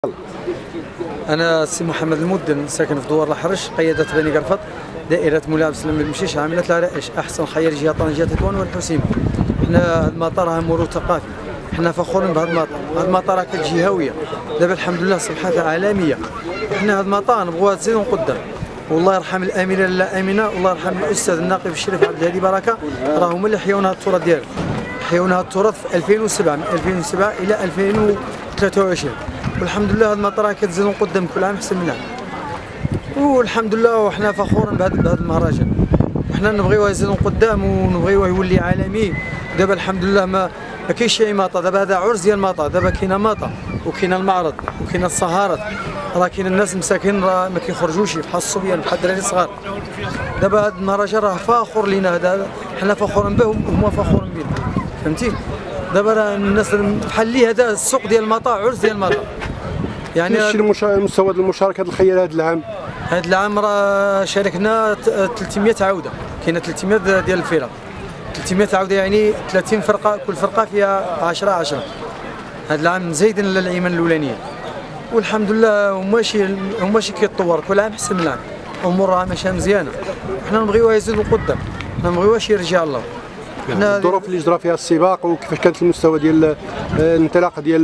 أنا سي محمد المدن ساكن في دوار الحرش، قيادة بني قرفط، دائرة مولاي سلم المشيش، عاملة العرائش، أحسن خير جهة طنجة تطوان والحسيمة. حنا هذا المطار راه موروث ثقافي، حنا فخورين بهذا المطار، هذا المطار راه كانت جهوية، دابا الحمد لله صبحات عالمية. حنا هذا المطار نبغوها تزيد ونقدم. والله يرحم الاميره لاله امينه، والله يرحم الاستاذ الناقب الشريف عبد الهادي بركه، راه هما اللي حيونا هذا التراث ديالنا. حيونا هذا التراث في 2007، من 2007 الى 2023، والحمد لله هذا المطار راه كتزيد ونقدم كل عام احسن من عام. والحمد لله وحنا فخورين بهذا المهرجان، وحنا نبغيوه يزيد قدام ونبغيوه يولي عالمي. دابا الحمد لله ما كاينش شي ماطا، دابا هذا عرس ديال ماطا، دابا كاينه ماطا وكاينه المعرض وكاينه السهرات، راه كاين الناس مساكين راه ما كيخرجوش بحال الصبيان بحال الدراري الصغار. دابا هذا المهرجان راه فاخر لينا، هذا حنا فخورين به وهما فخورين بينا، فهمتي. دابا راه الناس بحال لي هذا السوق ديال ماطا، عرس ديال ماطا يعني. شنو المستوى ديال المشاركه الخيال هذا العام؟ هذا العام راه شاركنا 300 عوده، كاينه 300 ديال الفرق، 300 عوده يعني 30 فرقه، كل فرقه فيها 10 هذا العام زايدين على الايمان الاولانيه. والحمد لله وماشي كيتطور كل عام احسن من العام، الامور راه ماشيه مزيانه، حنا نبغيوها يزيد لقدام، ما نبغيوهاش يرجع الله. حنا الظروف اللي جرى فيها السباق وكيفاش كانت المستوى ديال الانطلاقه ديال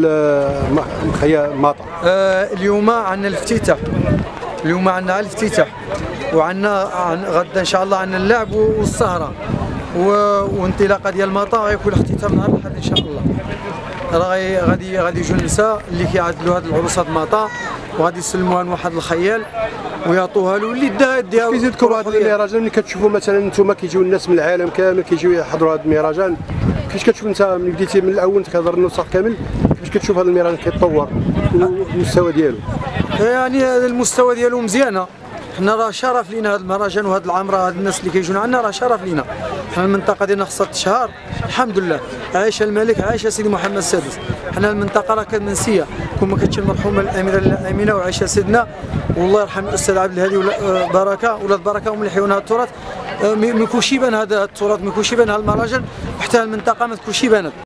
ماطا؟ اليوم عندنا الافتتاح، اليوم عندنا الافتتاح، وعندنا غدا ان شاء الله عندنا اللعب والسهره وانطلاقه ديال ماطا. غيكون الاختتام نهار الاحد ان شاء الله. راه غادي يجوا النساء اللي كيعدلوا هاد العروسات ماطا، وغادي يسلموها لواحد الخيال ويعطوها له اللي داها. كيزيد لكم هذا المهرجان ملي كتشوفوا مثلا انتم كيجيو الناس من العالم كامل كيجيو يحضروا هذا المهرجان، كيفاش كتشوف انت ملي بديتي من الاول انت كتهضر النسخ كامل، كيفاش كتشوف هذا المهرجان كيتطور والمستوى ديالو؟ يعني المستوى ديالو مزيانه، حنا راه شرف لينا هذا المهرجان، وهذا العام راه الناس اللي كيجونا عندنا راه شرف لينا. حنا المنطقه ديالنا خصها تشهر الحمد لله، عايشه الملك، عايشه سيدي محمد السادس. حنا المنطقه راه كانت منسيه، كون ما كانتش المرحومه الاميره الامينه وعايشه سيدنا، والله يرحم الاستاذ عبد الهادي بركه، ولاد بركه هم اللي حيونا هذا التراث. ما يكونش يبان هذا التراث، ما يكونش يبان هذا المهرجان، وحتى المنطقه ما تكونش يبانت.